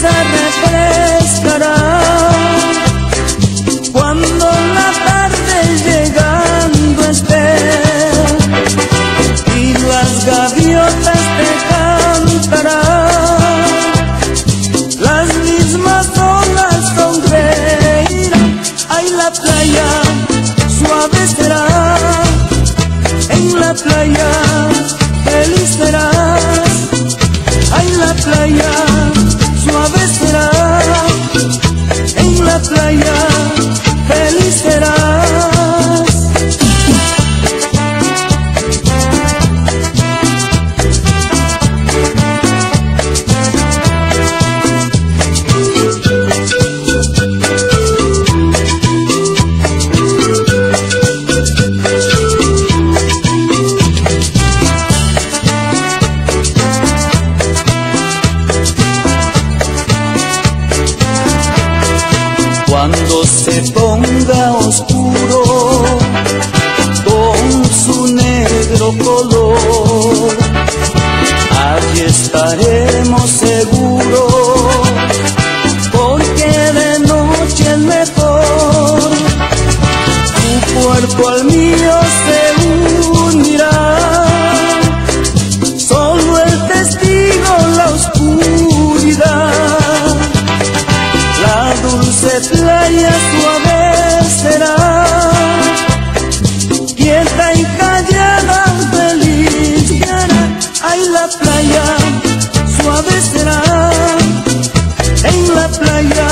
se refrescará cuando la tarde llegando esté y las gaviotas te cantarán, las mismas olas sonreirán. Ay, la playa suave será, en la playa feliz serás. Ay, la playa suave será, en la playa feliz serás. Cuando se ponga oscuro con su negro color, allí estaremos seguros, porque de noche es mejor. Tu cuerpo al mío se unirá, solo el testigo la oscuridad. La dulce playa suave será, quieta y callada, feliz guiará. Ay, la playa suave será, en la playa